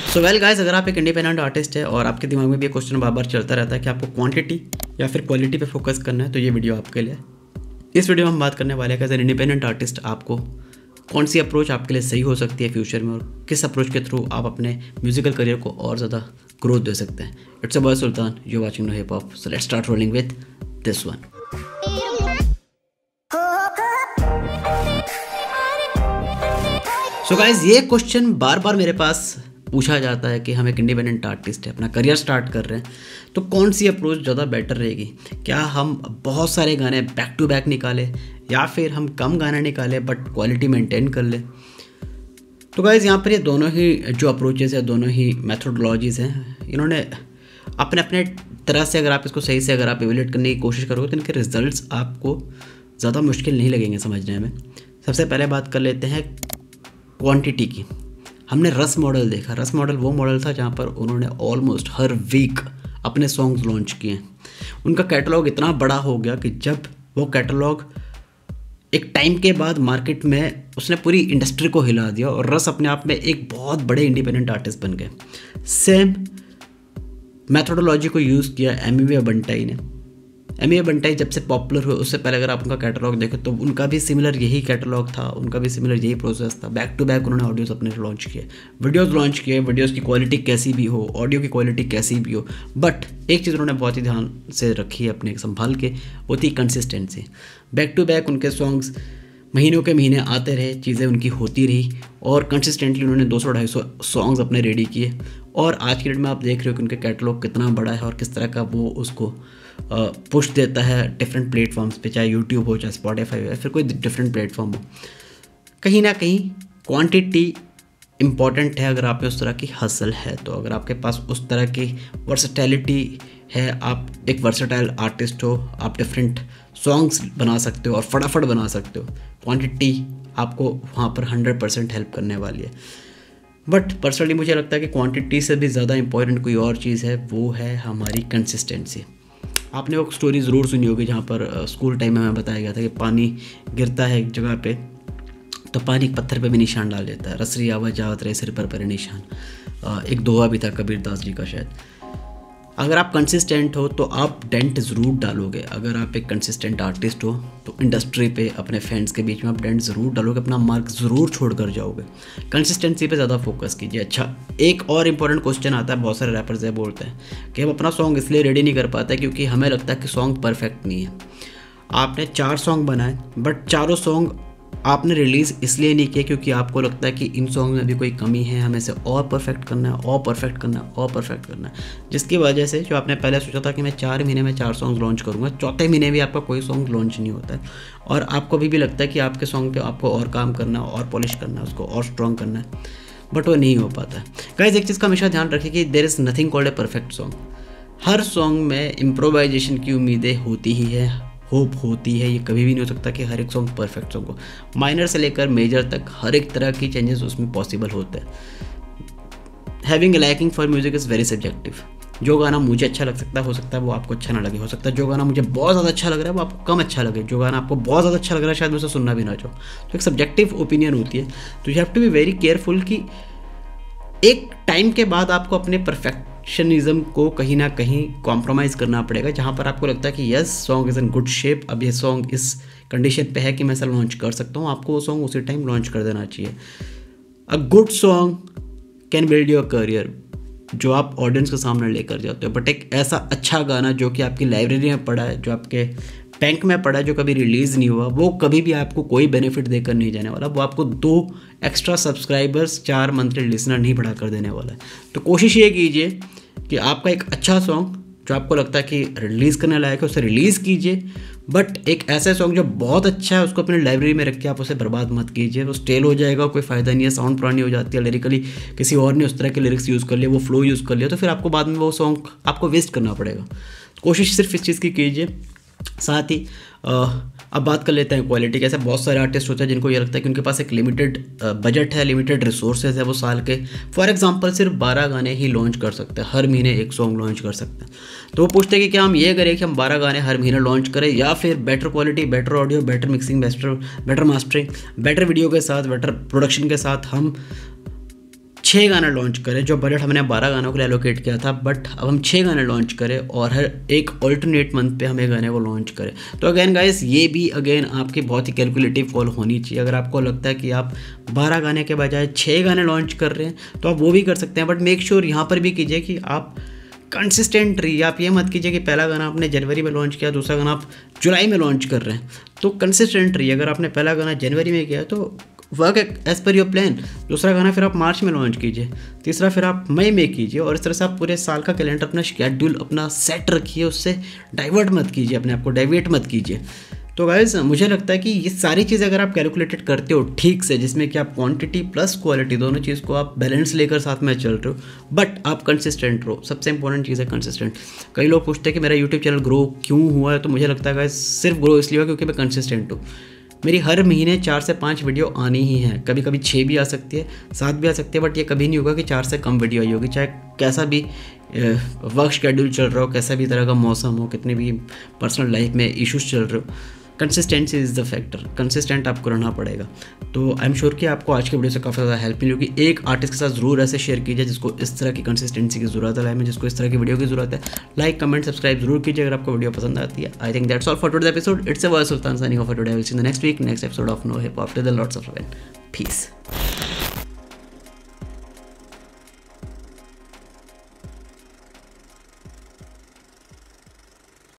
So well guys, अगर आप एक इंडिपेंडेंट आर्टिस्ट है और आपके दिमाग में भी ये क्वेश्चन बार बार चलता रहता है कि आपको क्वांटिटी या फिर क्वालिटी पे फोकस करना है, तो ये वीडियो आपके लिए। इस वीडियो में हम बात करने वाले हैं कि एज एन इंडिपेंडेंट आर्टिस्ट आपको कौन सी अप्रोच आपके लिए सही हो सकती है फ्यूचर में, और किस अप्रोच के थ्रू आप अपने म्यूजिकल करियर को और ज़्यादा ग्रोथ दे सकते हैं। It's a boy Sultan, you watching no hip hop, so let's start rolling with this one. So guys, ये क्वेश्चन बार बार मेरे पास पूछा जाता है कि हम एक इंडिपेंडेंट आर्टिस्ट है, अपना करियर स्टार्ट कर रहे हैं, तो कौन सी अप्रोच ज़्यादा बेटर रहेगी। क्या हम बहुत सारे गाने बैक टू बैक निकालें या फिर हम कम गाने निकालें बट क्वालिटी मेंटेन कर लें। तो गाइज, यहाँ पर ये दोनों ही जो अप्रोचेज़ है, दोनों ही मैथोडोलॉजीज़ हैं, इन्होंने अपने अपने तरह से अगर आप इसको सही से अगर आप इवेल्यूएट करने की कोशिश करोगे तो इनके रिजल्ट्स आपको ज़्यादा मुश्किल नहीं लगेंगे समझने में। सबसे पहले बात कर लेते हैं क्वांटिटी की। हमने रस मॉडल देखा। रस मॉडल वो मॉडल था जहाँ पर उन्होंने ऑलमोस्ट हर वीक अपने सॉन्ग्स लॉन्च किए। उनका कैटलॉग इतना बड़ा हो गया कि जब वो कैटलॉग एक टाइम के बाद मार्केट में उसने पूरी इंडस्ट्री को हिला दिया और रस अपने आप में एक बहुत बड़े इंडिपेंडेंट आर्टिस्ट बन गए। सेम मैथोडोलॉजी को यूज़ किया एमवे बंटाई ने। एमवे बंटाई जब से पॉपुलर हुए उससे पहले अगर आप उनका कैटलॉग देखो तो उनका भी सिमिलर यही कैटलॉग था, उनका भी सिमिलर यही प्रोसेस था। बैक टू बैक उन्होंने ऑडियोज़ अपने लॉन्च किए, वीडियोज़ लॉन्च किए, वीडियोज़ की क्वालिटी कैसी भी हो, ऑडियो की क्वालिटी कैसी भी हो, बट एक चीज़ उन्होंने बहुत ही ध्यान से रखी है अपने संभाल के, वो थी कंसिस्टेंसी। बैक टू बैक उनके सॉन्ग्स महीनों के महीने आते रहे, चीज़ें उनकी होती रही और कंसिस्टेंटली उन्होंने 200-250 सॉन्ग्स अपने रेडी किए। और आज की डेट में आप देख रहे हो कि उनके कैटलॉग कितना बड़ा है और किस तरह का वो उसको पुश देता है डिफरेंट प्लेटफॉर्म्स पे, चाहे यूट्यूब हो, चाहे स्पॉटिफाई हो या फिर कोई डिफरेंट प्लेटफॉर्म हो। कहीं ना कहीं क्वांटिटी इम्पॉर्टेंट है अगर आप पे उस तरह की हसल है। तो अगर आपके पास उस तरह की वर्सेटैलिटी है, आप एक वर्सेटाइल आर्टिस्ट हो, आप डिफरेंट सॉन्ग्स बना सकते हो और फटाफट बना सकते हो, क्वांटिटी आपको वहाँ पर 100% हेल्प करने वाली है। बट पर्सनली मुझे लगता है कि क्वांटिटी से भी ज़्यादा इंपॉर्टेंट कोई और चीज़ है, वो है हमारी कंसिस्टेंसी। आपने वो स्टोरी ज़रूर सुनी होगी जहाँ पर स्कूल टाइम में हमें बताया गया था कि पानी गिरता है एक जगह पे तो पानी पत्थर पे भी निशान डाल देता है। रसरी आवाज जावत रहे सिर पर परे निशान, एक दोहा भी था कबीर दास जी का शायद। अगर आप कंसिस्टेंट हो तो आप डेंट ज़रूर डालोगे। अगर आप एक कंसिस्टेंट आर्टिस्ट हो तो इंडस्ट्री पे अपने फैंस के बीच में आप डेंट ज़रूर डालोगे, अपना मार्क ज़रूर छोड़ कर जाओगे। कंसिस्टेंसी पे ज़्यादा फोकस कीजिए। अच्छा, एक और इम्पॉर्टेंट क्वेश्चन आता है, बहुत सारे रैपर्स ये बोलते हैं कि हम अपना सॉन्ग इसलिए रेडी नहीं कर पाते क्योंकि हमें लगता है कि सॉन्ग परफेक्ट नहीं है। आपने 4 सॉन्ग बनाए बट चारों सॉन्ग आपने रिलीज़ इसलिए नहीं किया क्योंकि आपको लगता है कि इन सॉन्ग में भी कोई कमी है, हमें इसे और परफेक्ट करना है, और परफेक्ट करना है, और परफेक्ट करना है, जिसकी वजह से जो आपने पहले सोचा था कि मैं 4 महीने में 4 सॉन्ग लॉन्च करूँगा, चौथे महीने भी आपका कोई सॉन्ग लॉन्च नहीं होता है और आपको अभी भी लगता है कि आपके सॉन्ग पे आपको और काम करना है, और पॉलिश करना है, उसको और स्ट्रॉन्ग करना है, बट वो नहीं हो पाता है। गाइस, एक चीज़ का हमेशा ध्यान रखिए कि there is nothing called a perfect song. हर सॉन्ग में इम्प्रोवाइजेशन की उम्मीदें होती ही है, होप होती है। ये कभी भी नहीं हो सकता कि हर एक सॉन्ग परफेक्ट सॉन्ग हो। माइनर से लेकर मेजर तक हर एक तरह की चेंजेस उसमें पॉसिबल होते हैं। Having liking for music is very subjective. जो गाना मुझे अच्छा लग सकता है, हो सकता है वो आपको अच्छा ना लगे। हो सकता है जो गाना मुझे बहुत ज़्यादा अच्छा लग रहा है वो आपको कम अच्छा लगे। जो गाना आपको बहुत ज़्यादा अच्छा लग रहा है शायद मुझे सुनना भी ना चाहो। तो एक सब्जेक्टिव ओपिनियन होती है। तो you have to be very careful कि एक टाइम के बाद आपको अपने परफेक्शनिज्म को कहीं ना कहीं कॉम्प्रोमाइज़ करना पड़ेगा। जहाँ पर आपको लगता है कि yes, song is in good shape, अब ये सॉन्ग इस कंडीशन पे है कि मैं इसे लॉन्च कर सकता हूँ, आपको वो सॉन्ग उसी टाइम लॉन्च कर देना चाहिए। A good song can build your career, जो आप ऑडियंस के सामने लेकर जाते हो। बट एक ऐसा अच्छा गाना जो कि आपकी लाइब्रेरी में पड़ा है, जो आपके बैंक में पड़ा है, जो कभी रिलीज़ नहीं हुआ, वो कभी भी आपको कोई बेनिफिट देकर नहीं जाने वाला। वो आपको 2 एक्स्ट्रा सब्सक्राइबर्स, 4 मंथली लिसनर नहीं बढ़ा कर देने वाला है। तो कोशिश ये कीजिए कि आपका एक अच्छा सॉन्ग जो आपको लगता है कि रिलीज़ करने लायक है उसे रिलीज़ कीजिए, बट एक ऐसा सॉन्ग जो बहुत अच्छा है उसको अपनी लाइब्रेरी में रख के आप उसे बर्बाद मत कीजिए। वो स्टेल हो जाएगा, कोई फ़ायदा नहीं है, साउंड पुरानी हो जाती है, लिरिकली किसी और ने उस तरह के लिरिक्स यूज़ कर लिए, वो फ्लो यूज़ कर लिया, तो फिर आपको बाद में वो सॉन्ग आपको वेस्ट करना पड़ेगा। कोशिश सिर्फ इस चीज़ की कीजिए। साथ ही अब बात कर लेते हैं क्वालिटी। कैसे बहुत सारे आर्टिस्ट होते हैं जिनको ये लगता है कि उनके पास एक लिमिटेड बजट है, लिमिटेड रिसोर्सेज है, वो साल के फॉर एग्जांपल सिर्फ 12 गाने ही लॉन्च कर सकते हैं, हर महीने एक सॉन्ग लॉन्च कर सकते हैं। तो वो पूछते हैं कि क्या हम ये करें कि हम 12 गाने हर महीने लॉन्च करें, या फिर better quality, better audio, better mixing, better mastering, better video के साथ, बेटर प्रोडक्शन के साथ हम 6 गाना लॉन्च करें, जो बजट हमने 12 गानों के लिए एलोकेट किया था, बट अब हम 6 गाने लॉन्च करें और हर एक ऑल्टरनेट मंथ पे हमें गाने को लॉन्च करें। तो अगेन गाइस, ये भी अगेन आपकी बहुत ही कैलकुलेटिव कॉल होनी चाहिए। अगर आपको लगता है कि आप 12 गाने के बजाय 6 गाने लॉन्च कर रहे हैं तो आप वो भी कर सकते हैं, बट मेक श्योर यहाँ पर भी कीजिए कि आप कंसिस्टेंट रहिए। आप ये मत कीजिए कि पहला गाना आपने जनवरी में लॉन्च किया, दूसरा गाना आप जुलाई में लॉन्च कर रहे हैं। तो कंसिस्टेंट रहिए। अगर आपने पहला गाना जनवरी में किया तो work as per your plan, दूसरा गाना फिर आप मार्च में लॉन्च कीजिए, तीसरा फिर आप मई में कीजिए, और इस तरह से आप पूरे साल का कैलेंडर अपना शेड्यूल अपना सेट रखिए। उससे डाइवर्ट मत कीजिए, अपने आप को डाइवेट मत कीजिए। तो गाइस, मुझे लगता है कि ये सारी चीज़ अगर आप कैलकुलेटेड करते हो ठीक से, जिसमें कि आप क्वांटिटी प्लस क्वालिटी दोनों चीज़ को आप बैलेंस लेकर साथ में चल रहे हो, बट आप कंसिस्टेंट रहो। सबसे इंपॉर्टेंट चीज़ है कंसिस्टेंट। कई लोग पूछते हैं कि मेरा यूट्यूब चैनल ग्रो क्यों हुआ है, तो मुझे लगता है गाइस सिर्फ ग्रो इसलिए हुआ क्योंकि मैं कंसिस्टेंट हूँ। मेरी हर महीने 4 से 5 वीडियो आनी ही है, कभी कभी 6 भी आ सकती है, 7 भी आ सकती है, बट ये कभी नहीं होगा कि 4 से कम वीडियो आई होगी। चाहे कैसा भी वर्क शेड्यूल चल रहा हो, कैसा भी तरह का मौसम हो, कितने भी पर्सनल लाइफ में इश्यूज चल रहे हो, consistency is the factor. Consistent आपको रहना पड़ेगा। तो आई एम श्योर कि आपको आज के वीडियो से काफ़ी ज़्यादा हेल्प मिली होगी। एक आर्टिस्ट के साथ ज़रूर ऐसे शेयर कीजिए जिसको इस तरह की कंसिस्टेंसी की ज़रूरत है लाइफ में, जिसको इस तरह की वीडियो की ज़रूरत है। लाइक, कमेंट, सब्सक्राइब जरूर कीजिए अगर आपको वीडियो पसंद आती है। I think that's all for today's episode. It's a voice Sultan signing off for today. Will see in the next week, next episode of no hip hop. Till then, lots of love and piece.